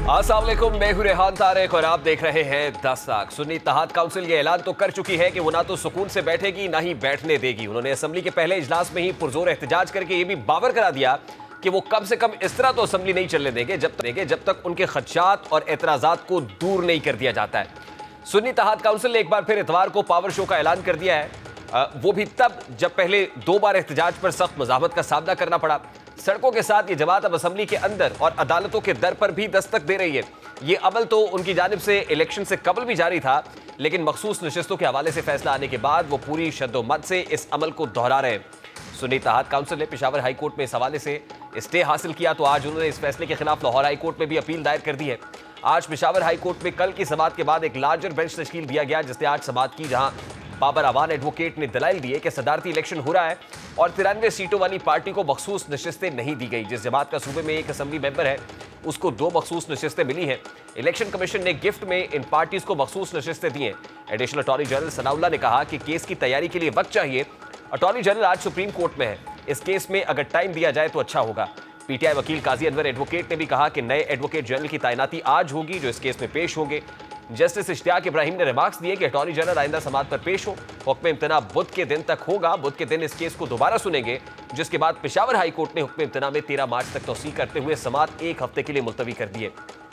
अस्सलाम वालेकुम, मैं हूं रेहान तारिक और आप देख रहे हैं 10 लाख। सुन्नी इत्तेहाद काउंसिल ये ऐलान तो कर चुकी है कि वो ना तो सुकून से बैठेगी ना ही बैठने देगी। उन्होंने असेंबली के पहले इजलास में ही पुरजोर एहतजाज करके ये भी बावर करा दिया कि वो कम से कम इस तरह तो असेंबली नहीं चलने देंगे जब तक उनके खदशात और एतराजात को दूर नहीं कर दिया जाता है। सुन्नी इत्तेहाद काउंसिल ने एक बार फिर इतवार को पावर शो का ऐलान कर दिया है, वो भी तब जब पहले 2 बार एहतजाज पर सख्त मज़ाहमत का सामना करना पड़ा। सड़कों के साथ ये जमात अब असेंबली के अंदर और अदालतों के दर पर भी दस्तक दे रही है। ये अमल तो उनकी जानिब से इलेक्शन से कबल भी जारी था, लेकिन मखसूस नशिस्तों के हवाले से फैसला आने के बाद वो पूरी शद्दोमत से इस अमल को दोहरा रहे हैं। सुन्नी इत्तेहाद काउंसिल ने पेशावर हाई कोर्ट में इस हवाले से स्टे हासिल किया, तो आज उन्होंने इस फैसले के खिलाफ लाहौर हाई कोर्ट में भी अपील दायर कर दी है। आज पेशावर हाई कोर्ट में कल की समाअत के बाद एक लार्जर बेंच तश्कील दिया गया, जिसने आज समाअत की, जहां बाबर अवान एडवोकेट ने दलाइल दिए कि सदारती इलेक्शन हो रहा है और 93 सीटों वाली पार्टी को मखसूस नशिस्तें नहीं दी गई। जिस जमात का सूबे में एक असेंबली मेंबर है उसको 2 मखसूस नशिस्तें मिली हैं। इलेक्शन कमीशन ने गिफ्ट में इन पार्टीज को मखसूस नशिस्तें दी हैं। एडिशनल अटॉर्नी जनरल सनाउल्लाह ने कहा कि केस की तैयारी के लिए वक्त चाहिए। अटॉर्नी जनरल आज सुप्रीम कोर्ट में है, इस केस में अगर टाइम दिया जाए तो अच्छा होगा। पीटीआई वकील काजी अनवर एडवोकेट ने भी कहा कि नए एडवोकेट जनरल की तैनाती आज होगी जो इस केस में पेश होंगे। जस्टिस इश्तियाक इब्राहिम ने रिमार्क्स दिए कि अटॉर्नी जनरल आइंदा समाअत पर पेश हो। हुक्म इम्तना बुध के दिन तक होगा, बुध के दिन इस केस को दोबारा सुनेंगे, जिसके बाद पेशावर हाई कोर्ट ने हुक्म इम्तना में 13 मार्च तक तौसीह करते हुए समाअत 1 हफ्ते के लिए मुलतवी कर दिए।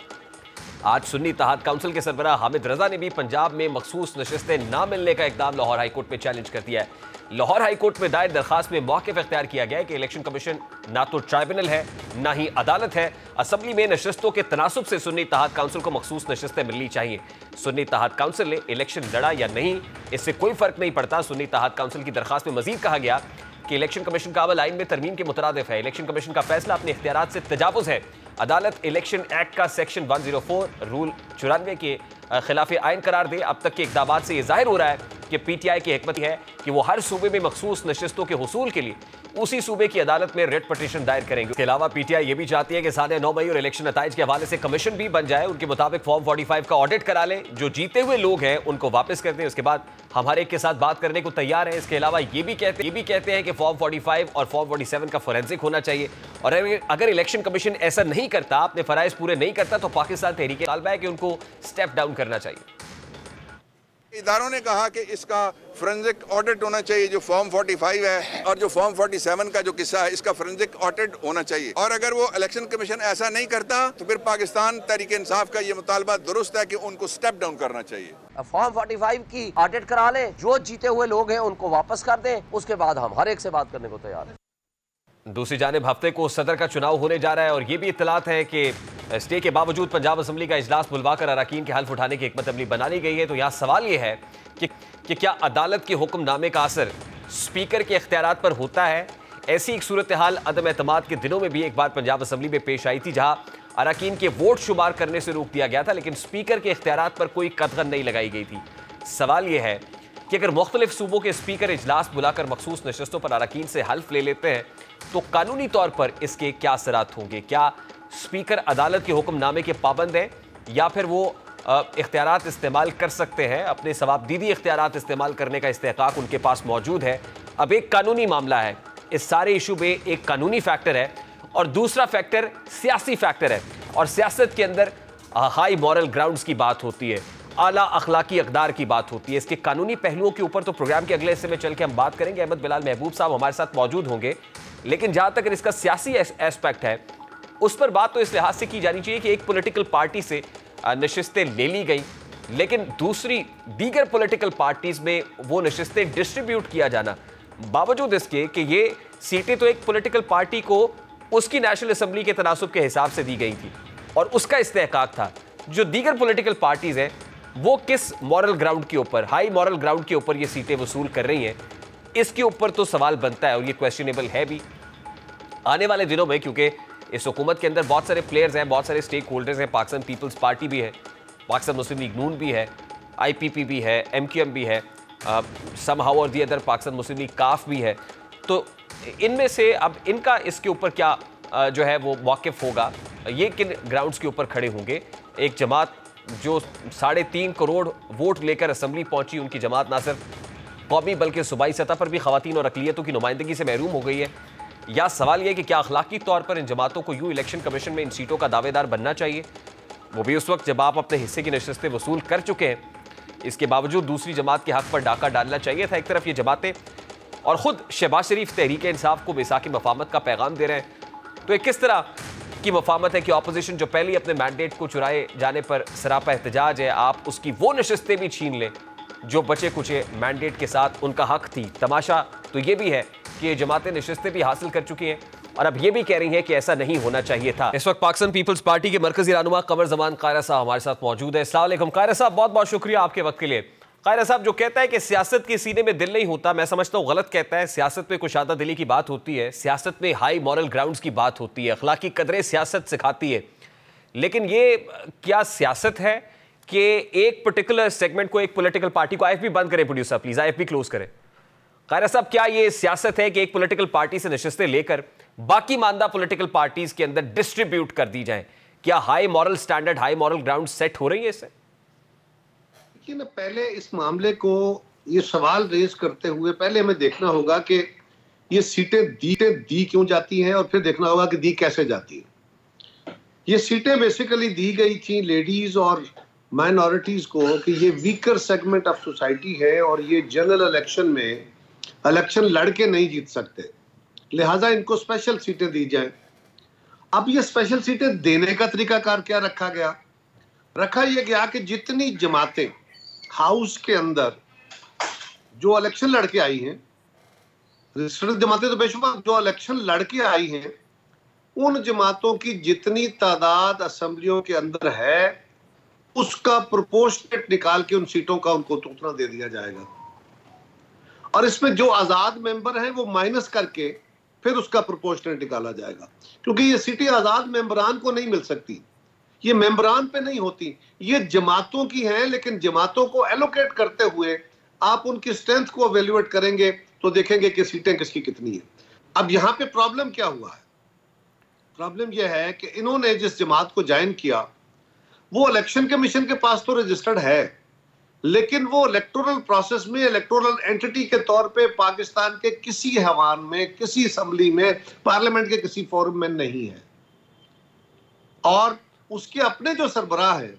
आज सुन्नी इत्तेहाद काउंसिल के सरबराह हामिद रजा ने भी पंजाब में मखसूस नशिस्तें ना मिलने का इकदाम लाहौर हाई कोर्ट में चैलेंज कर दिया है। लाहौर हाई कोर्ट में दायर दरखास्त में मौक़िफ़ इख्तियार किया गया है कि इलेक्शन कमीशन ना तो ट्राइब्यूनल है ना ही अदालत है। असेंबली में नशिस्तों के तनासुब से सुन्नी इत्तेहाद काउंसिल को मखसूस नशिस्तें मिलनी चाहिए। सुन्नी इत्तेहाद काउंसिल ने इलेक्शन लड़ा या नहीं, इससे कोई फर्क नहीं पड़ता। सुन्नी इत्तेहाद काउंसिल की दरखास्त में मजीद कहा गया कि इलेक्शन कमीशन का अमल आइन में तरमीम के मुतरादिफ है। इलेक्शन कमीशन का फैसला अपने इख्तियारात से तजावुज़ है। अदालत इलेक्शन एक्ट का सेक्शन 104 रूल 94 के खिलाफ आइन करार दे। अब तक के इक़दाम से यह जाहिर हो रहा है कि पीटीआई की हिकमत है कि वो हर सूबे में मखसूस नशिस्तों के हुसूल के लिए उसी सूबे की अदालत में रेट पटिशन दायर करेंगे। इसके अलावा पीटीआई ये भी चाहती है कि साढ़े 9 मई और इलेक्शन नताइज के हवाले से कमीशन भी बन जाए। उनके मुताबिक फॉर्म 45 का ऑडिट करा ले, जो जीते हुए लोग हैं उनको वापस कर दें। उसके बाद हम हर एक के साथ बात करने को तैयार हैं। इसके अलावा ये भी कहते हैं कि फॉर्म 45 और फॉर्म 47 का फोरेंसिक होना चाहिए, और अगर इलेक्शन कमीशन ऐसा नहीं करता, अपने फराइज पूरे नहीं करता, तो पाकिस्तान तहरीक तालिबा है कि उनको स्टेप डाउन करना चाहिए। इदारों ने कहा कि इसका फोरेंसिक ऑडिट होना चाहिए, जो फॉर्म 45 है और जो फॉर्म 47 का जो किस्सा है, इसका फोरेंसिक ऑडिट होना चाहिए। और अगर वो इलेक्शन कमीशन ऐसा नहीं करता तो फिर पाकिस्तान तहरीक इंसाफ का ये मुतालबा दुरुस्त है कि उनको स्टेप डाउन करना चाहिए। फॉर्म 45 की ऑडिट करा लें, जो जीते हुए लोग हैं उनको वापस कर दें, उसके बाद हम हर एक से बात करने को तैयार हैं। दूसरी जानिब हफ्ते को सदर का चुनाव होने जा रहा है और ये भी इत्तलात है कि स्टे के बावजूद पंजाब असेंबली का इजलास बुलवाकर अरकान के हल्फ उठाने की हिकमत अमली बना ली गई है। तो यहाँ सवाल ये है कि क्या अदालत के हुक्मनामे का असर स्पीकर के इख्तियारात पर होता है? ऐसी एक सूरत हाल अदम एतमाद के दिनों में भी एक बार पंजाब असेंबली में पेश आई थी, जहाँ अरकान के वोट शुमार करने से रोक दिया गया था, लेकिन स्पीकर के इख्तियारात पर कोई कदगन नहीं लगाई गई थी। सवाल यह है कि अगर मुख्तलिफ सूबों के स्पीकर इजलास बुलाकर मखसूस नशिस्तों पर अरकान से हल्फ ले लेते हैं तो कानूनी तौर पर इसके क्या असरात होंगे? क्या स्पीकर अदालत के हुक्मनामे के पाबंद हैं या फिर वो इख्तियारात इस्तेमाल कर सकते हैं? अपने सवाबदीदी इख्तियारात इस्तेमाल करने का इस्तेहकाक उनके पास मौजूद है। अब एक कानूनी मामला है, इस सारे इशू में एक कानूनी फैक्टर है और दूसरा फैक्टर सियासी फैक्टर है, और सियासत के अंदर हाई मॉरल ग्राउंड्स की बात होती है, आला अखलाकी अकदार की बात होती है। इसके कानूनी पहलुओं के ऊपर तो प्रोग्राम के अगले हिस्से में चल के हम बात करेंगे। अहमद बिलाल महबूब साहब हमारे साथ मौजूद होंगे, लेकिन जहां तक इसका सियासी एस्पेक्ट है उस पर बात तो इस लिहाज से की जानी चाहिए कि एक पॉलिटिकल पार्टी से नशिस्तें ले ली गई, लेकिन दीगर पॉलिटिकल पार्टीज में वो नशिस्तें डिस्ट्रीब्यूट किया जाना, बावजूद इसके कि ये सीटें तो एक पॉलिटिकल पार्टी को उसकी नेशनल असेंबली के तनासुब के हिसाब से दी गई थी और उसका इस्तेहकाक था। जो दीगर पॉलिटिकल पार्टीज हैं वो किस मॉरल ग्राउंड के ऊपर, हाई मॉरल ग्राउंड के ऊपर ये सीटें वसूल कर रही हैं, इसके ऊपर तो सवाल बनता है और ये क्वेश्चनेबल है भी आने वाले दिनों में, क्योंकि इस हुकूमत के अंदर बहुत सारे प्लेयर्स हैं, बहुत सारे स्टेक होल्डर्स हैं। पाकिस्तान पीपल्स पार्टी भी है, पाकिस्तान मुस्लिम लीग नून भी है, IPP भी है, MQM भी है, समहाउ और the other Pakistan Muslim League काफ भी है। तो इनमें से अब इनका इसके ऊपर क्या जो है वो मौक़िफ़ होगा, ये किन ग्राउंड्स के ऊपर खड़े होंगे? एक जमात जो 3.5 करोड़ वोट लेकर असेंबली पहुंची, उनकी जमात ना सिर्फ कौमी बल्कि सूबाई सतह पर भी ख़वातीन और अक़लियतों की नुमाइंदगी से महरूम हो गई है। या सवाल यह कि क्या अखलाकी तौर पर इन जमातों को यूँ इलेक्शन कमीशन में इन सीटों का दावेदार बनना चाहिए? वो भी उस वक्त जब आप अपने हिस्से की नशिस्तें वसूल कर चुके हैं। इसके बावजूद दूसरी जमात के हक पर डाका डालना चाहिए था। एक तरफ ये जमातें और खुद शहबाज शरीफ तहरीक इंसाफ को मिसाकी मफामत का पैगाम दे रहे हैं, तो ये किस तरह की मफामत है कि अपोजिशन जो पहले अपने मैंडेट को चुराए जाने पर सरापा एहतजाज है, आप उसकी वो नशिस्तें भी छीन लें जो बचे कुचे मैंडेट के साथ उनका हक थी। तमाशा तो ये भी है कि ये जमातें नशिस्तें भी हासिल कर चुकी हैं और अब ये भी कह रही हैं कि ऐसा नहीं होना चाहिए था। इस वक्त पाकिस्तान पीपल्स पार्टी के मरकजी रहनुमा कमर जमान कायरा साहब हमारे साथ मौजूद है। अस्सलाम वालेकुम कायरा साहब, बहुत बहुत शुक्रिया आपके वक्त के लिए। कायरा साहब, जो कहता है कि सियासत के सीने में दिल नहीं होता, मैं समझता हूँ गलत कहता है। सियासत में कुशादा दिली की बात होती है, सियासत में हाई मॉरल ग्राउंड्स की बात होती है, अखलाकी कदरें सियासत सिखाती है। लेकिन ये क्या सियासत है कि एक पर्टिकुलर सेगमेंट को, एक पॉलिटिकल पार्टी को, IFP बंद करें प्रोड्यूसर प्लीज, IFP क्लोज करें। कायरा साहब, क्या ये सियासत है कि एक पॉलिटिकल पार्टी से नशिस्तें लेकर बाकी मानदा पॉलिटिकल पार्टीज के अंदर डिस्ट्रीब्यूट कर दी जाएं? क्या high moral standard, high moral ground set हो रही है इससे? देखिए ना, पहले इस मामले को ये सवाल रेज करते हुए पहले हमें देखना होगा कि ये सीटें दी क्यों जाती हैं और फिर देखना होगा कि दी कैसे जाती है। ये सीटें बेसिकली दी गई थी लेडीज और माइनॉरिटीज को कि ये वीकर सेगमेंट ऑफ सोसाइटी है और ये जनरल इलेक्शन में इलेक्शन लड़के नहीं जीत सकते, लिहाजा इनको स्पेशल सीटें दी जाएं। अब ये स्पेशल सीटें देने का तरीकाकार क्या रखा गया? रखा यह गया कि जितनी जमातें हाउस के अंदर जो इलेक्शन लड़के आई हैं, रजिस्टर्ड जमातें तो बेशुमार, जो इलेक्शन लड़के आई हैं, उन जमातों की जितनी तादाद असेंबलियों के अंदर है उसका प्रोपोर्शनेट निकाल के उन सीटों का उनको उतना दे दिया जाएगा। और इसमें जो आजाद मेंबर हैं वो माइनस करके फिर उसका प्रोपोर्शनेट निकाला जाएगा, क्योंकि ये सीटें आजाद मेंबरान को नहीं मिल सकती, ये मेंबरान पे नहीं होती, ये जमातों की हैं। लेकिन जमातों को एलोकेट करते हुए आप उनकी स्ट्रेंथ को एवेल्युएट करेंगे तो देखेंगे कि सीटें किसकी कितनी है। अब यहां पे प्रॉब्लम क्या हुआ है? प्रॉब्लम यह है कि इन्होंने जिस जमात को ज्वाइन किया वो इलेक्शन कमीशन के पास तो रजिस्टर्ड है, लेकिन वो इलेक्टोरल प्रोसेस में इलेक्टोरल एंटिटी के तौर पे पाकिस्तान के किसी हैवान में, किसी असेंबली में, पार्लियामेंट के किसी फोरम में नहीं है। और उसके अपने जो सरबराह है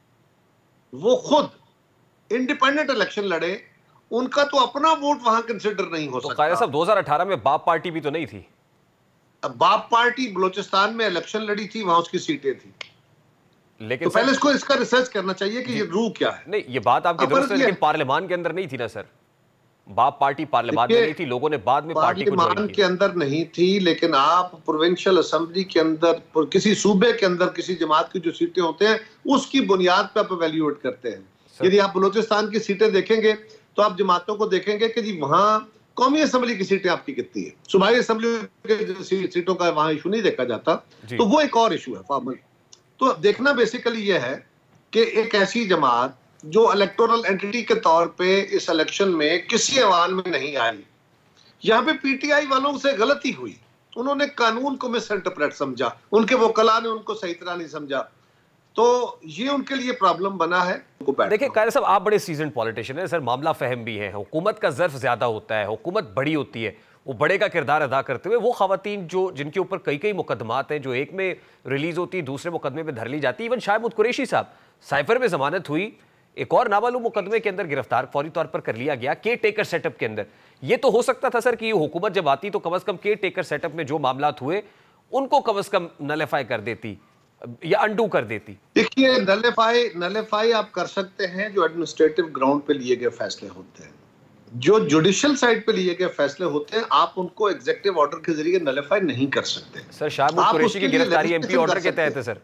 वो खुद इंडिपेंडेंट इलेक्शन लड़े, उनका तो अपना वोट वहां कंसिडर नहीं हो सकता। कायरा साहब, 2018 में बाप पार्टी भी तो नहीं थी। अब बाप पार्टी बलोचिस्तान में इलेक्शन लड़ी थी, वहां उसकी सीटें थी। लेकिन तो पहले इसका रिसर्च करना चाहिए कि ये रूह क्या है। नहीं, ये बात आपकी दुरुस्त है, लेकिन पार्लियामान के अंदर नहीं थी ना सर। बाप पार्टी पार्लियामान में नहीं थी, लोगों ने बाद में पार्टी को ज्वाइन किया। के अंदर नहीं थी, लेकिन आप प्रोविंशियल असेंबली के अंदर, किसी सूबे के अंदर किसी जमात की जो सीटें होते हैं उसकी बुनियाद पर आप इवैल्यूएट करते हैं। यदि आप बलूचिस्तान की सीटें देखेंगे तो आप जमातों को देखेंगे कि जी वहां कौमी असेंबली की सीटें आपकी कितनी है, सूबाई असेंबली के सीटों का वहां इशू नहीं देखा जाता, तो वो एक और इशू है फॉर्मल। तो देखना बेसिकली ये है कि एक ऐसी जमात जो इलेक्टोरल एंटिटी के तौर पे इस इलेक्शन में किसी ऐवान में नहीं आई, यहाँ पे पीटीआई वालों से गलती हुई, उन्होंने कानून को मिस इंटरप्रेट समझा, उनके वकला ने उनको सही तरह नहीं समझा, तो ये उनके लिए प्रॉब्लम बना है। देखिए कायरा साहब, आप बड़े सीजन पॉलिटिशियन हैं सर, मामला फहम भी है, हुकूमत का ज़र्फ ज्यादा होता है, हुकूमत बड़ी होती है, वो बड़े का किरदार अदा करते हुए वो खवातीन जो जिनके ऊपर कई कई मुकदमात हैं, जो एक में रिलीज होती है दूसरे मुकदमे में धर ली जाती है। इवन शाहमूद कुरैशी साहब, साइफर में जमानत हुई, एक और नामालूम मुकदमे के अंदर गिरफ्तार फौरी तौर पर कर लिया गया केयर टेकर सेटअप के अंदर। ये तो हो सकता था सर कि हुकूमत जब आती तो कम अज कम केयर टेकर सेटअप में जो मामलात हुए उनको कम अज कम नलिफाई कर देती या अंडू कर देती। देखिए, नलिफाई आप कर सकते हैं जो एडमिनिस्ट्रेटिव ग्राउंड पे लिए गए फैसले होते हैं, जो जुडिशियल साइड पे लिए गए फैसले होते हैं आप उनको एग्जीक्यूटिव ऑर्डर के जरिए नलिफाई नहीं कर सकते। सर शाहमूद कुरैशी की गिरफ्तारी एमपी ऑर्डर के तहत है सर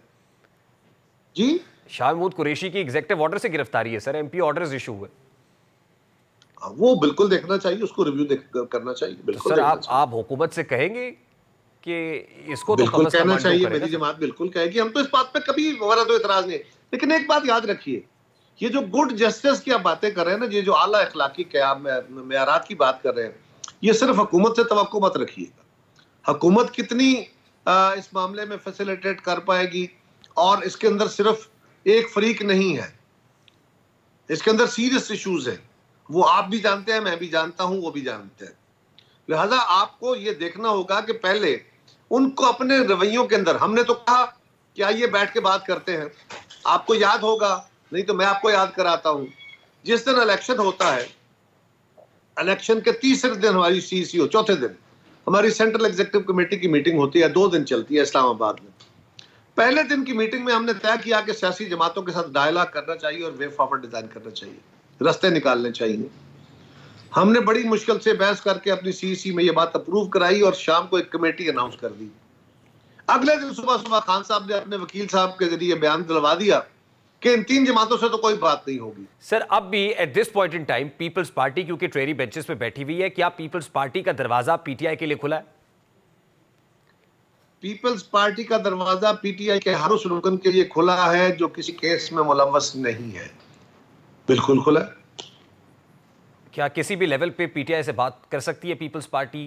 जी, शाहमूद कुरैशी की एग्जीक्यूटिव ऑर्डर से गिरफ्तारी है सर, एमपी ऑर्डर्स इशू हुए। वो बिल्कुल देखना चाहिए, उसको रिव्यू करना चाहिए। बिल्कुल सर आप हुकूमत से कहेंगे कि इसको तो बिल्कुल कहना चाहिए, मेरी जमात बिल्कुल कहेगी, हम तो इस बात पे कभी हमारा तो इतराज नहीं। लेकिन एक बात याद रखिए, ये जो गुड जस्टिस की आप बातें कर रहे हैं ना, ये जो आला अखलाकी मेयारात की बात कर रहे हैं, ये सिर्फ हुकूमत से तवक्को मत रखिएगा। हुकूमत कितनी इस मामले में फैसिलिटेट कर पाएगी, और इसके अंदर सिर्फ एक फरीक नहीं है, इसके अंदर सीरियस इश्यूज हैं, वो आप भी जानते हैं, मैं भी जानता हूं, वो भी जानते हैं। लिहाजा आपको ये देखना होगा कि पहले उनको अपने रवैयों के अंदर, हमने तो कहा कि आइए बैठ के बात करते हैं, आपको याद होगा, नहीं तो मैं आपको याद कराता हूं, जिस दिन इलेक्शन होता है, इलेक्शन के तीसरे दिन हमारी CCO, चौथे दिन हमारी सेंट्रल एग्जीक्यूटिव कमेटी की मीटिंग होती है, 2 दिन चलती है इस्लामाबाद में। पहले दिन की मीटिंग में हमने तय किया कि सियासी जमातों के साथ डायलॉग करना चाहिए और वे फॉरवर्ड डिजाइन करना चाहिए, रास्ते निकालने चाहिए। हमने बड़ी मुश्किल से बहस करके अपनी CEC में ये बात अप्रूव कराई और शाम को एक कमेटी अनाउंस कर दी। अगले दिन सुबह सुबह खान साहब ने अपने वकील साहब के जरिए बयान दिलवा दिया कि इन 3 जमातों से तो कोई बात नहीं होगी। सर, अब भी at this point in time Peoples Party क्योंकि ट्रेरी बेंचेस पे बैठी हुई है, क्या पीपल्स पार्टी का दरवाजा PTI के लिए खुला है? पीपल्स पार्टी का दरवाजा PTI के हर उस रुकन के लिए खुला है जो किसी केस में मुलव्वस नहीं है, बिल्कुल खुला है। क्या किसी भी लेवल पे PTI से बात कर सकती है पीपल्स पार्टी?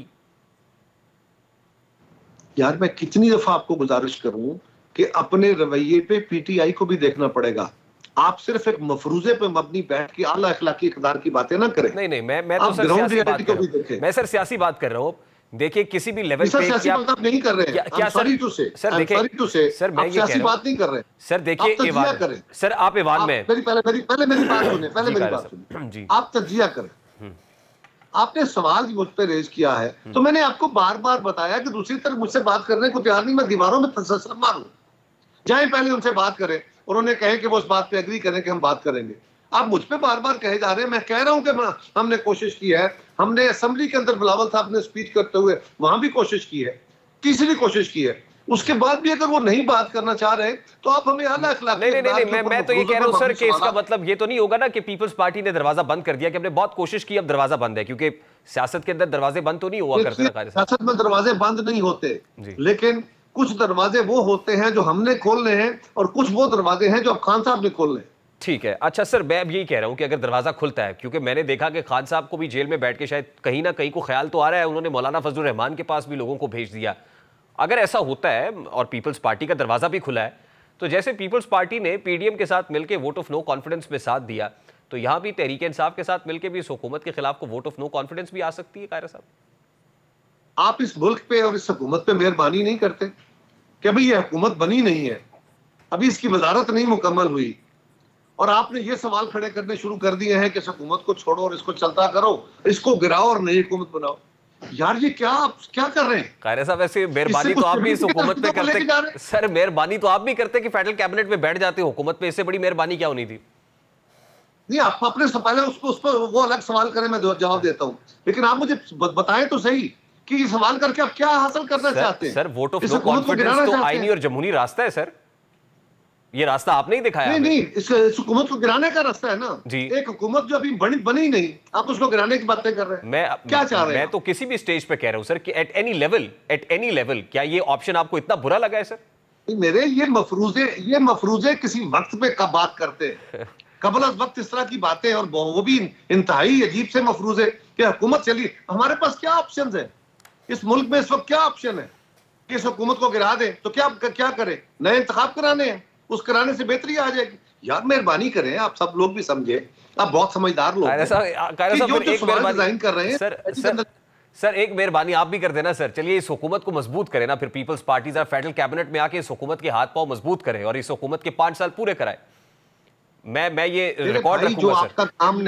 यार मैं कितनी दफा आपको गुजारिश करूं कि अपने रवैये पे PTI को भी देखना पड़ेगा। आप सिर्फ एक मफरूजे पे मबनी बैठ के आला अखलाकी इक़दार की बातें ना करें। नहीं, मैं तो सर सियासी बात कर रहा हूं। मैं सर सियासी बात कर रहा हूं। देखिए किसी भी लेवल पे क्या आप नहीं कर रहे हैं? क्या सॉरी टू से सर, देखिए सर मैं ये कह रहा हूं, बात नहीं कर रहे सर। देखिए ईवान, सर आप ईवान में पहले मेरी बात सुने जी, आप तज्जिया करें। आपने सवाल मुझ पे रेज किया है तो मैंने आपको बार बार बताया कि दूसरी तरफ मुझसे बात करने को तैयार नहीं, मैं दीवारों में तसल्सल मारूं। जाए पहले उनसे बात करें, उन्होंने कहे कि वो उस बात पे एग्री करें कि हम बात करेंगे। आप मुझ पे बार बार कहे जा रहे हैं। मैं कह रहा हूं कि हमने कोशिश की है, हमने असेंबली के अंदर बिलावल साहब ने स्पीच करते हुए वहां भी कोशिश की है, तीसरी कोशिश की है, उसके बाद भी अगर वो नहीं बात करना चाह रहे तो आप हमें आला अखलाक। नहीं, मैं तो ये कह रहा हूं सर कि इसका मतलब ये तो नहीं होगा ना कि पीपल्स पार्टी ने दरवाजा बंद कर दिया कि हमने बहुत कोशिश की अब दरवाजा बंद है, क्योंकि सियासत के अंदर दरवाजे बंद तो नहीं हुआ करते ना। सियासत में दरवाजे बंद नहीं होते, लेकिन कुछ दरवाजे वो होते हैं जो हमने खोलने हैं और कुछ वो दरवाजे हैं जो अब खान साहब ने खोलने हैं। ठीक है, अच्छा सर मैं अब यही कह रहा हूं कि अगर दरवाजा खुलता है, क्योंकि मैंने देखा कि खान साहब को भी जेल में बैठ के शायद कहीं ना कहीं को ख्याल तो आ रहा है, उन्होंने मौलाना फजलुर रहमान के पास भी लोगों को भेज दिया। अगर ऐसा होता है और पीपल्स पार्टी का दरवाजा भी खुला है, तो जैसे पीपल्स पार्टी ने PDM के साथ मिलकर वोट ऑफ नो कॉन्फिडेंस में साथ दिया, तो यहां भी तहरीक इंसाफ के साथ मिलकर भी इस हुकूमत के खिलाफ को वोट ऑफ नो कॉन्फिडेंस भी आ सकती है। कायरा साहब, आप इस मुल्क पे और इस हुकूमत पे मेहरबानी नहीं करते कि भाई ये हुकूमत बनी नहीं है, अभी इसकी वजारत नहीं मुकम्मल हुई और आपने ये सवाल खड़े करने शुरू कर दिए हैं कि इस हुकूमत को छोड़ो और इसको चलता करो, इसको गिराओ और नई हुकूमत बनाओ। यार ये क्या आप क्या कर रहे हैं? कायरा साहब, ऐसे मेहरबानी तो आप भी इस हुकूमत पे करते सर, मेहरबानी तो आप भी करते कि फेडरल कैबिनेट में बैठ जाते हुकूमत पे, इससे बड़ी मेहरबानी क्या होनी थी? नहीं, आप अपने से पहले उस पर वो अलग सवाल करें, मैं जवाब देता हूं, लेकिन आप मुझे बताएं तो सही कि ये सवाल करके आप क्या हासिल करना चाहते हैं? Sir vote of no confidence तो आईनी और जमहूरी रास्ता है सर, ये रास्ता आपने ही दिखाया। नहीं, इस हुकूमत को गिराने का रास्ता है ना जी। एक हुकूमत जो अभी बनी नहीं, आप उसको गिराने की बातें कर रहे हैं। मैं क्या चाह रहे हैं? मैं तो किसी भी स्टेज पे कह रहा हूं सर कि एट एनी लेवल क्या ये ऑप्शन आपको इतना बुरा लगा है सर? मेरे ये मफरूजे किसी वक्त पे कब बात करते हैं, कबल वक्त इस तरह की बातें, और वो भी इंतहाई अजीब से मफरूजे कि हुकूमत चली। हमारे पास क्या ऑप्शन है इस मुल्क में? इस वक्त क्या ऑप्शन है कि इस हुकूमत को गिरा दे? तो क्या करें? नए इंतखाब कराने हैं, उस कराने से बेहतरी आ जाएगी। यार मेहरबानी करें, आप सब लोग भी समझे, आप बहुत समझदार लोग हैं। डिजाइन कर रहे हैं सर, एक मेहरबानी आप भी कर देना सर। चलिए इस हुकूमत को मजबूत करें ना, फिर पीपल्स पार्टी फेडरल कैबिनेट में आके इस हुकूमत के हाथ पांव मजबूत करें और इस हुकूमत के 5 साल पूरे कराएं। मैं ये रिकॉर्ड रखूंगा। जो आपका काम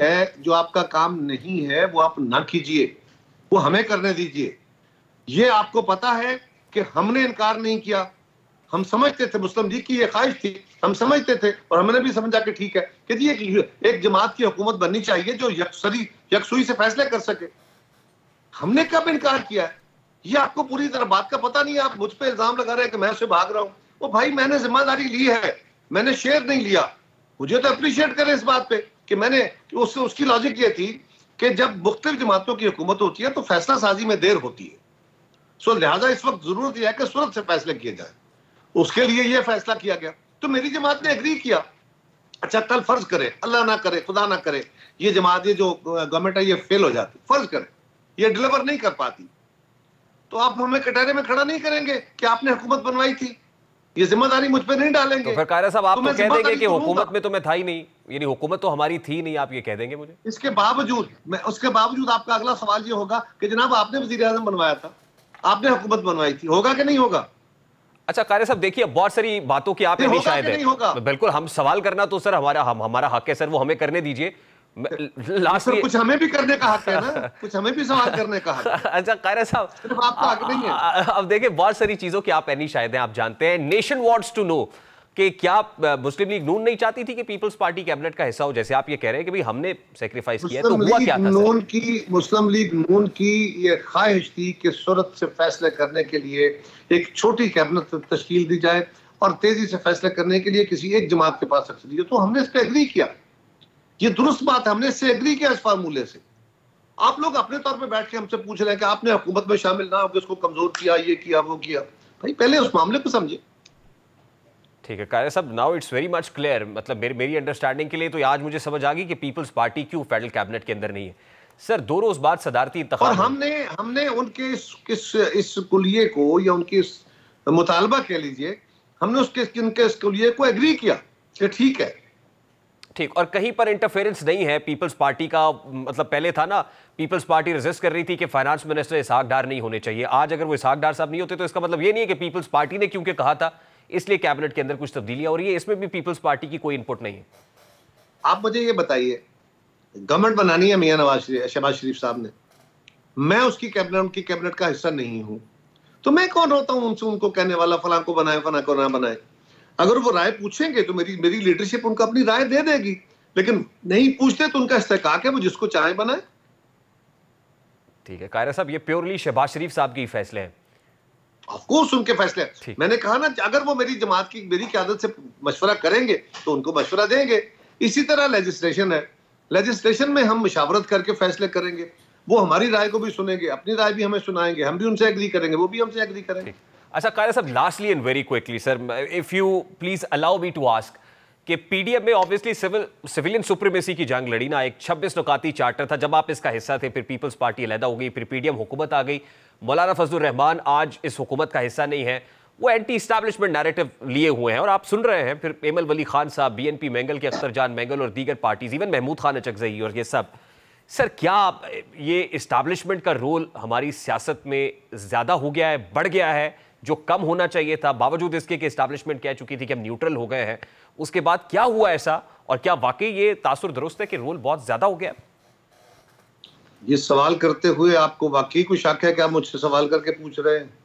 नहीं है वो आप ना कीजिए, वो हमें करने दीजिए। ये आपको पता है कि हमने इनकार नहीं किया, हम समझते थे मुस्लिम लीग की ये ख्वाहिश थी, हम समझते थे और हमने भी समझा कि ठीक है कि जी एक जमात की हुकूमत बननी चाहिए जो यकसुई से फैसले कर सके। हमने कब इनकार किया है? ये आपको पूरी तरह बात का पता नहीं है। आप मुझ पे इल्जाम लगा रहे हैं कि मैं उससे भाग रहा हूं। वो भाई मैंने जिम्मेदारी ली है, मैंने शेयर नहीं लिया। मुझे तो अप्रिशिएट करें इस बात पे कि मैंने उसकी लॉजिक ये थी कि जब मुख्तलिफ जमातों की हुकूमत होती है तो फैसला साजी में देर होती है, सो लिहाजा इस वक्त जरूरत यह है कि सूरत से फैसले किए जाए। उसके लिए यह फैसला किया गया तो मेरी जमात ने एग्री किया। अच्छा कल फर्ज करे, अल्लाह ना करे, खुदा ना करे, ये जमात, ये जो गवर्नमेंट है ये फेल हो जाती, फर्ज करे ये डिलीवर नहीं कर पाती, तो आप हमें कटहरे में खड़ा नहीं करेंगे कि आपने हुकूमत बनवाई थी, ये जिम्मेदारी मुझ पे नहीं डालेंगे। तो फिर कायरा साहब आप तो कह देंगे कि हुकूमत में तो मैं था ही नहीं, यानी हुकूमत तो हमारी थी नहीं, आप ये कह देंगे मुझे। उसके बावजूद आपका अगला सवाल ये होगा कि जनाब आपने वजीर आज़म बनवाया था, आपने हुकूमत बनवाई थी, होगा कि नहीं होगा? अच्छा कारी साहब, देखिए बहुत सारी बातों की आप नहीं शायद है, बिल्कुल हम सवाल करना तो सर हमारा हक है सर, वो हमें करने दीजिए। लास्ट कुछ हमें भी करने का हक है ना, कुछ हमें भी सवाल करने का हक है। अच्छा कायरा साहब, सिर्फ आपका हक नहीं है। अब देखिए बहुत सारी चीजों की आप नहीं शायद हैं, आप जानते हैं नेशन वांट्स टू नो कि क्या मुस्लिम लीग नून नहीं चाहती थी कि पीपल्स पार्टी कैबिनेट का हिस्सा हो, जैसे आप ये कह रहे हैं कि भाई हमने सेक्रीफाइस किया, तो हुआ क्या था सर? मुस्लिम लीग नून की ये ख्वाहिश थी कि सूरत से फैसले करने के लिए एक छोटी कैबिनेट तश्कील दी जाए और तेजी से फैसले करने के लिए किसी एक जमात के पास अक्सरियत है, तो हमने इस पर एग्री किया। ये दुरुस्त बात है, हमने इससे एग्री किया इस फार्मूले से। आप लोग अपने तौर पे बैठ के हमसे पूछ रहे हैं कि आपने हुकूमत में शामिल ना होकर उसको कमजोर किया, ये किया वो किया। भाई पहले उस मामले को समझे। ठीक है कायरा साहब, now it's very much clear, मतलब मेरी अंडरस्टैंडिंग के लिए तो आज मुझे समझ आ गई कि पीपल्स पार्टी क्यों फेडरल कैबिनेट के अंदर नहीं है। सर दो रोज बाद सदारती इंतखाब, और हमने उनके इस कुलिये को या उनके इस मुतालबा कह लीजिए, हमने उनके इस कुलिये को एग्री किया कि ठीक है। ठीक, और कहीं पर इंटरफेरेंस नहीं है पीपल्स पार्टी का, मतलब पहले था ना पीपल्स पार्टी रेजिस्ट कर रही थी कि फाइनेंस मिनिस्टर इसहाक डार नहीं होने चाहिए, आज अगर वो इसहाक डार साहब नहीं होते तो इसका मतलब ये नहीं है कि पीपल्स पार्टी ने क्योंकि कहा था इसलिए कैबिनेट के अंदर कुछ तब्दीलियां हो रही है, इसमें भी पीपल्स पार्टी की कोई इनपुट नहीं है। आप मुझे ये बताइए, गवर्नमेंट बनानी है मियां शहबाज शरीफ साहब ने, मैं उनकी कैबिनेट का हिस्सा नहीं हूं, तो मैं कौन होता हूं उनसे उनको कहने वाला फलां को बनाए फलां को ना बनाए। अगर वो राय पूछेंगे तो मेरी लीडरशिप उनको अपनी राय दे देगी, लेकिन नहीं पूछते तो उनका इस्तेकाक है वो जिसको चाहे बनाए। ठीक है कायरा साहब, ये प्योरली शहबाज शरीफ साहब के फैसले हैं। ऑफ कोर्स उनके फैसले, मैंने कहा ना अगर वो मेरी जमात की मेरी क़यादत से मशवरा करेंगे तो उनको मशवरा देंगे। इसी तरह लेजिस्लेशन है, लेजिस्लेशन में हम मुशावरत करके फैसले करेंगे, वो हमारी राय को भी सुनेंगे, अपनी राय भी हमें सुनाएंगे, हम भी उनसे एग्री करेंगे, वो भी हमसे एग्री करेंगे। अच्छा कायरा साहब, lastly and very quickly sir, if you please allow me to ask कि पीडीएम में ऑब्वियसली सिविलियन सुप्रीमेसी की जंग लड़ी ना, एक 26 नुकाती चार्टर था, जब आप इसका हिस्सा थे, फिर पीपल्स पार्टी अलहदा हो गई, फिर पीडीएम हुकूमत आ गई, मौलाना फजलुर रहमान आज इस हुकूमत का हिस्सा नहीं है, वो एंटी इस्टेब्लिशमेंट नैरेटिव लिए हुए हैं, और आप सुन रहे हैं फिर एमल वली खान साहब, बीएनपी मैंगल के अख्तर जान मैंगल और दीगर पार्टीज, इवन महमूद खान अचकजई और ये सब। सर क्या ये इस्टेब्लिशमेंट का रोल हमारी सियासत में ज़्यादा हो गया है, बढ़ गया है, जो कम होना चाहिए था, बावजूद इसके कि इस्टेब्लिशमेंट कह चुकी थी कि हम न्यूट्रल हो गए हैं, उसके बाद क्या हुआ ऐसा, और क्या वाकई ये तासुर दुरुस्त है कि रोल बहुत ज़्यादा हो गया? ये सवाल करते हुए आपको वाकई कोई शक है कि आप मुझसे सवाल करके पूछ रहे हैं?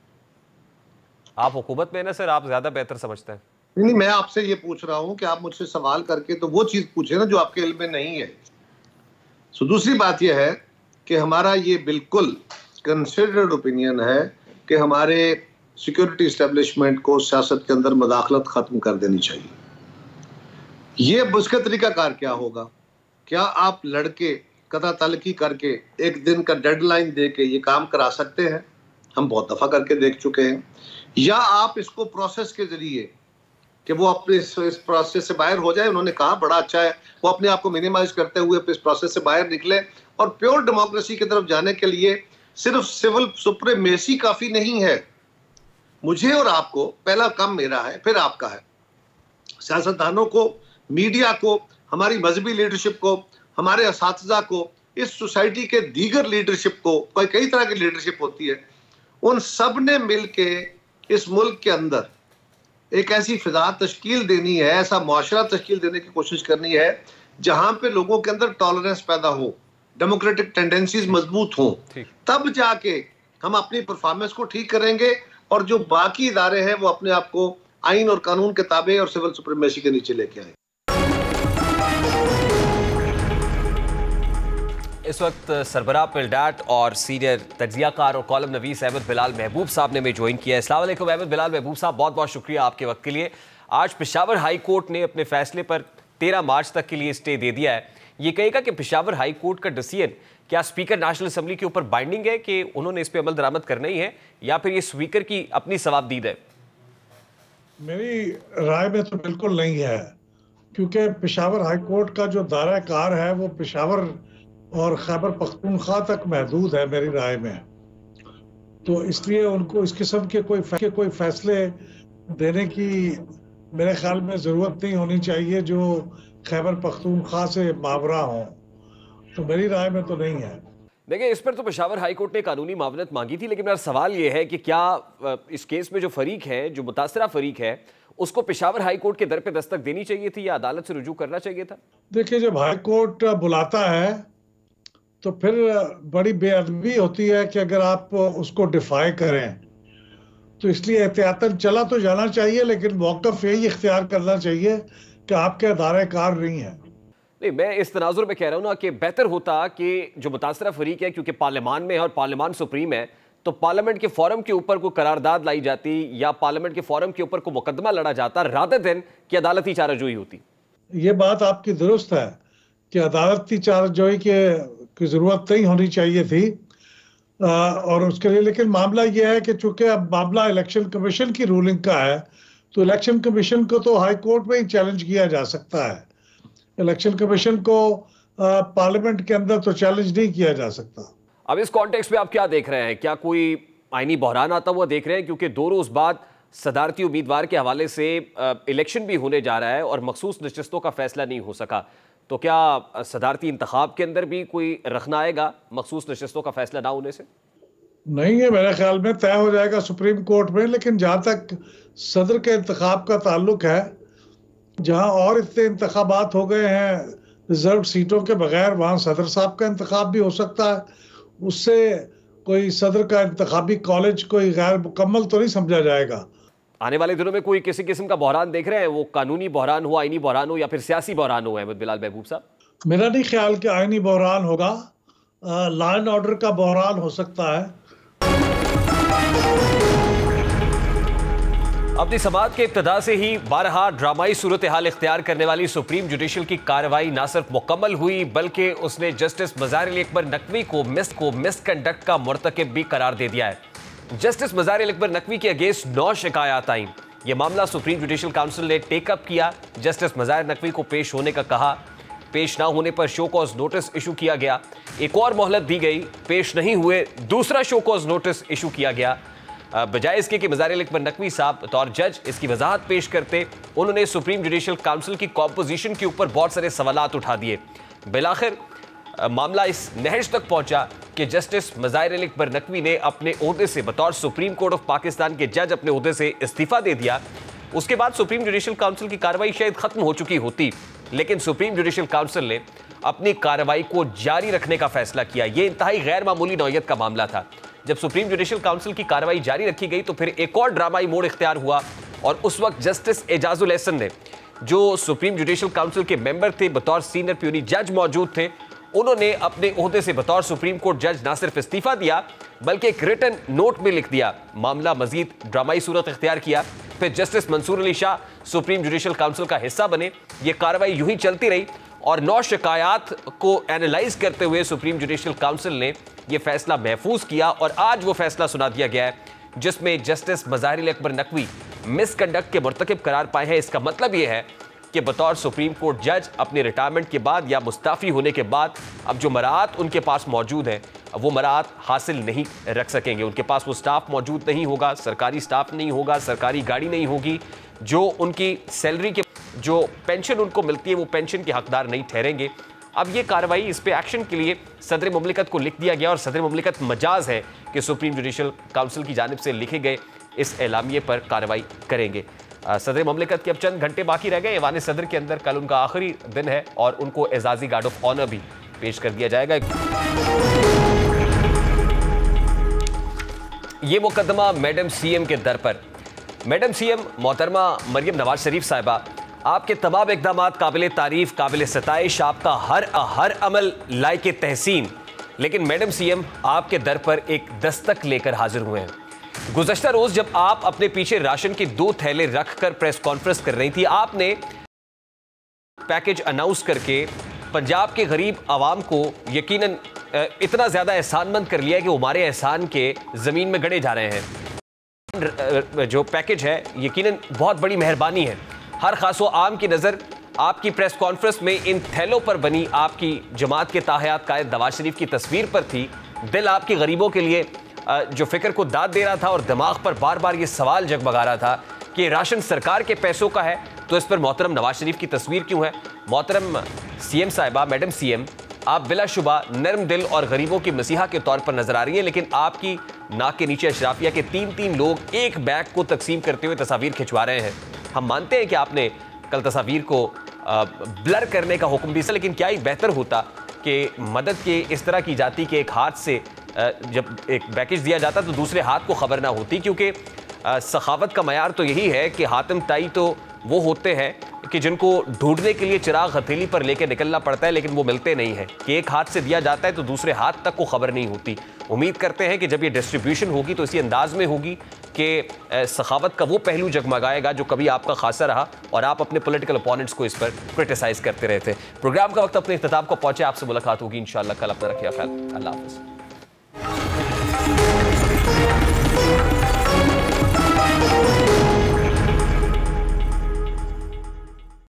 आप हुकूमत में ना सर, आप ज्यादा बेहतर समझते हैं। नहीं, मैं आपसे ये पूछ रहा हूं कि आप मुझसे सवाल करके तो वो चीज पूछे ना जो आपके इल्म में नहीं है। सो दूसरी बात यह है कि हमारा ये बिल्कुल कंसिडर्ड ओपिनियन है कि हमारे सिक्योरिटी इस्टेब्लिशमेंट को सियासत के अंदर मदाखलत खत्म कर देनी चाहिए। ये अब उसका तरीकाकार क्या होगा? क्या आप लड़के कदा तलकी करके एक दिन का डेडलाइन दे के ये काम करा सकते हैं? हम बहुत दफा करके देख चुके हैं। या आप इसको प्रोसेस के जरिए कि वो अपने इस प्रोसेस से बाहर हो जाए, उन्होंने कहा बड़ा अच्छा है, वो अपने आप को मिनिमाइज करते हुए इस प्रोसेस से बाहर निकले और प्योर डेमोक्रेसी की तरफ जाने के लिए सिर्फ सिविल सुप्रीमेसी काफी नहीं है। मुझे और आपको, पहला काम मेरा है फिर आपका है, सियासतदानों को, मीडिया को, हमारी मजहबी लीडरशिप को, हमारे असातिज़ा को, इस सोसाइटी के दीगर लीडरशिप को, कई तरह की लीडरशिप होती है, उन सब ने मिलके इस मुल्क के अंदर एक ऐसी फिजा तश्कील देनी है, ऐसा मुआशरा तश्कील देने की कोशिश करनी है जहां पे लोगों के अंदर टॉलरेंस पैदा हो, डेमोक्रेटिक टेंडेंसीज मजबूत हों, तब जाके हम अपनी परफॉर्मेंस को ठीक करेंगे और जो बाकी इदारे हैं वो अपने आप को आइन और कानून के ताबे और सिविल सुप्रीमेसी के नीचे लेके आए। इस वक्त सरबराह पिलडाट और सीनियर तज्जियाकार और कॉलम नवीस अहमद बिलाल महबूब साहब ने हमें ज्वाइन किया है। अस्सलाम वालेकुम अहमद बिलाल महबूब साहब, बहुत बहुत शुक्रिया आपके वक्त के लिए। आज पेशावर हाई कोर्ट ने अपने फैसले पर 13 मार्च तक के लिए स्टे दे दिया है। ये कहेगा कि पेशावर हाई कोर्ट का डिसीजन क्या स्पीकर नेशनल असम्बली के ऊपर बाइंडिंग है कि उन्होंने इस पर अमल दरामद करना ही है, या फिर ये स्पीकर की अपनी सवाबदीद है? मेरी राय में तो बिल्कुल नहीं है, क्योंकि पेशावर हाई कोर्ट का जो दायरा कार है वो पेशावर और खैबर पख्तूनख्वा तक महदूद है मेरी राय में। तो इसलिए उनको इस किस्म के कोई फैसले देने की मेरे ख्याल में ज़रूरत नहीं होनी चाहिए जो खैबर पख्तूनख्वा से मावरा हो। तो मेरी राय में तो नहीं है। देखिए, इस पर तो पेशावर हाई कोर्ट ने कानूनी मावनत मांगी थी, लेकिन मेरा सवाल यह है कि क्या इस केस में जो फरीक है, जो मुतासरा फरीक है, उसको पेशावर हाई कोर्ट के दर पे दस्तक देनी चाहिए थी या अदालत से रुजू करना चाहिए था? देखिए, जब हाई कोर्ट बुलाता है तो फिर बड़ी बेअदबी होती है कि अगर आप उसको डिफाई करें, तो इसलिए एहतियातन चला तो जाना चाहिए, लेकिन मौक़िफ़ यही इख्तियार करना चाहिए कि आपके अदारे कार नहीं है। नहीं, मैं इस तनाजुर में कह रहा हूँ ना कि बेहतर होता कि जो मुतासरा फरीक है, क्योंकि पार्लियामान में है और पार्लियामान सुप्रीम है, तो पार्लियामेंट के फोरम के ऊपर कोई करारदाद लाई जाती या पार्लियामेंट के फोरम के ऊपर कोई मुकदमा लड़ा जाता, रादर देन कि अदालती चाराजोई होती। ये बात आपकी दुरुस्त है कि अदालती चाराजोई की ज़रूरत नहीं होनी चाहिए थी, और उसके लिए, लेकिन मामला यह है कि चूंकि अब मामला इलेक्शन कमीशन की रूलिंग का है, तो इलेक्शन कमीशन को तो हाई कोर्ट में ही चैलेंज किया जा सकता है। इलेक्शन कमीशन को पार्लियामेंट के अंदर तो चैलेंज नहीं किया जा सकता। अब इस कॉन्टेक्स्ट में आप क्या देख रहे हैं? क्या कोई आईनी बहरान आता हुआ देख रहे हैं? क्योंकि 2 रोज बाद सदारती उम्मीदवार के हवाले से इलेक्शन भी होने जा रहा है और मखसूस नशिस्तों का फैसला नहीं हो सका, तो क्या सदारती इंतखाब के अंदर भी कोई रखना आएगा मखसूस नशिस्तों का फैसला ना होने से? नहीं है, मेरे ख्याल में तय हो जाएगा सुप्रीम कोर्ट में। लेकिन जहाँ तक सदर के इंतखाब का ताल्लुक है, जहाँ और इतने इंतखाबात हो गए हैं रिजर्व सीटों के बगैर, वहाँ सदर साहब का इंतखाब भी हो सकता है। उससे कोई सदर का इंतखाबी कॉलेज कोई गैर मुकम्मल तो नहीं समझा जाएगा। आने वाले दिनों में कोई किसी किस्म का बहरान देख रहे हैं? वो कानूनी बहरान हो, आईनी बहरान हो, या फिर सियासी बहरान हो? अहमद बिलाल महबूब साहब, मेरा नहीं ख्याल कि आईनी बहरान होगा, लॉ एंड ऑर्डर का बहरान हो सकता है। अपनी समाअत के इब्तिदा से ही बारहा ड्रामाई सूरत हाल इख्तियार करने वाली सुप्रीम जुडिशल की कार्रवाई न सिर्फ मुकम्मल हुई, बल्कि उसने जस्टिस मज़ार अली अकबर नकवी को मिसकंडक्ट का मुर्तकिब भी करार दे दिया है। जस्टिस मज़ार अली अकबर नकवी के अगेंस्ट 9 शिकायत आई। ये मामला सुप्रीम जुडिशल काउंसिल ने टेकअप किया। जस्टिस मज़ार नकवी को पेश होने का कहा। पेश ना होने पर शो कॉज नोटिस इशू किया गया। एक और मोहलत दी गई, पेश नहीं हुए, दूसरा शो कॉज नोटिस इशू किया गया। बजाय इसके कि मज़ार अली अकबर नकवी साहब बतौर जज इसकी वजाहत पेश करते, उन्होंने सुप्रीम जुडिशल काउंसिल की कॉम्पोजिशन के ऊपर बहुत सारे सवालात उठा दिए। बिलाखिर मामला इस नहज तक पहुंचा कि जस्टिस मज़ार अली अकबर नकवी ने अपने ओहदे से बतौर सुप्रीम कोर्ट ऑफ पाकिस्तान के जज अपने ओहदे से इस्तीफा दे दिया। उसके बाद सुप्रीम जुडिशल काउंसिल की कार्रवाई शायद खत्म हो चुकी होती, लेकिन सुप्रीम जुडिशल काउंसिल ने अपनी कार्रवाई को जारी रखने का फैसला किया। यह इंतहाई गैर मामूली नौयत का मामला था। जब सुप्रीम जुडिशल काउंसिल की कार्रवाई जारी रखी गई तो फिर एक और ड्रामाई मोड़ इख्तियार हुआ, और उस वक्त जस्टिस एजाजुल एहसन ने, जो सुप्रीम जुडिशल काउंसिल के मेंबर थे, बतौर सीनियर प्यूनी जज मौजूद थे, उन्होंने अपने ओहदे से बतौर सुप्रीम कोर्ट जज ना सिर्फ इस्तीफा दिया, बल्कि एक रिटन नोट में लिख दिया। मामला मजीद ड्रामाई सूरत इख्तियार किया। फिर justice Mansoor Ali Shah supreme judicial council का हिस्सा बने। ये कार्रवाई यूं ही चलती रही और 9 शिकायत को एनालाइज करते हुए सुप्रीम जुडिशल काउंसिल ने यह फैसला महफूज किया, और आज वो फैसला सुना दिया गया है जिसमें जस्टिस मज़ार अली अकबर नकवी मिसकंडक्ट के मुर्तकिब करार पाए हैं। इसका मतलब यह है कि बतौर सुप्रीम कोर्ट जज अपने रिटायरमेंट के बाद या मुस्ताफ़ी होने के बाद अब जो मराहत उनके पास मौजूद है, वो मराहत हासिल नहीं रख सकेंगे। उनके पास वो स्टाफ मौजूद नहीं होगा, सरकारी स्टाफ नहीं होगा, सरकारी गाड़ी नहीं होगी, जो उनकी सैलरी के जो पेंशन उनको मिलती है वो पेंशन के हकदार नहीं ठहरेंगे। अब ये कार्रवाई, इस पे एक्शन के लिए सदर मुमलिकत को लिख दिया गया, और सदर मुमलिकत मजाज है कि सुप्रीम जुडिशल काउंसिल की जानिब से लिखे गए इस एलामिये पर कार्रवाई करेंगे। सदर मुमलिकत के अब चंद घंटे बाकी रह गए। ऐवान सदर के अंदर कल उनका आखिरी दिन है और उनको एजाजी गार्ड ऑफ ऑनर भी पेश कर दिया जाएगा। ये मुकदमा मैडम सीएम के दर पर। मैडम सीएम मोहतरमा मरियम नवाज शरीफ साहिबा, आपके तमाम इक़दामात काबिल तारीफ, काबिल सताइश, आपका हर अमल लायके तहसीन, लेकिन मैडम सीएम आपके दर पर एक दस्तक लेकर हाजिर हुए हैं। गुज़श्ता रोज जब आप अपने पीछे राशन के 2 थैले रखकर प्रेस कॉन्फ्रेंस कर रही थी, आपने पैकेज अनाउंस करके पंजाब के गरीब आवाम को यकीनन इतना ज़्यादा एहसानमंद कर लिया कि वो हमारे एहसान के ज़मीन में गड़े जा रहे हैं। जो पैकेज है यकीनन बहुत बड़ी मेहरबानी है। हर खासो आम की नज़र आपकी प्रेस कॉन्फ्रेंस में इन थैलों पर बनी आपकी जमात के ताहयात कायद नवाज शरीफ की तस्वीर पर थी। दिल आपके गरीबों के लिए जो फिक्र को दाद दे रहा था और दिमाग पर बार बार ये सवाल जगमगा रहा था कि राशन सरकार के पैसों का है, तो इस पर मोहतरम नवाज शरीफ की तस्वीर क्यों है। मोहतरम सीएम साहिबा, मैडम सीएम, आप बिलाशुबा नर्म दिल और गरीबों की मसीहा के तौर पर नजर आ रही हैं, लेकिन आपकी नाक के नीचे अशराफिया के 3-3 लोग एक बैग को तकसीम करते हुए तस्वीर खिंचवा रहे हैं। हम मानते हैं कि आपने कल तस्वीर को ब्लर करने का हुक्म भी, लेकिन क्या ही बेहतर होता कि मदद के इस तरह की जाती कि एक हाथ से जब एक पैकेज दिया जाता तो दूसरे हाथ को खबर ना होती, क्योंकि सखावत का मयार तो यही है कि हातिम ताई तो वो होते हैं कि जिनको ढूंढने के लिए चिराग हथेली पर लेकर निकलना पड़ता है, लेकिन वो मिलते नहीं हैं, कि एक हाथ से दिया जाता है तो दूसरे हाथ तक को खबर नहीं होती। उम्मीद करते हैं कि जब ये डिस्ट्रीब्यूशन होगी तो इसी अंदाज में होगी कि सखावत का वो पहलू जगमगाएगा जो कभी आपका खासा रहा और आप अपने पॉलिटिकल अपोनेंट्स को इस पर क्रिटिसाइज करते रहे थे। प्रोग्राम का वक्त अपने इख्तिताम को पहुंचे, आपसे मुलाकात होगी इंशाअल्लाह कल। अपना रखिए ख्याल, अल्लाह हाफ़िज़।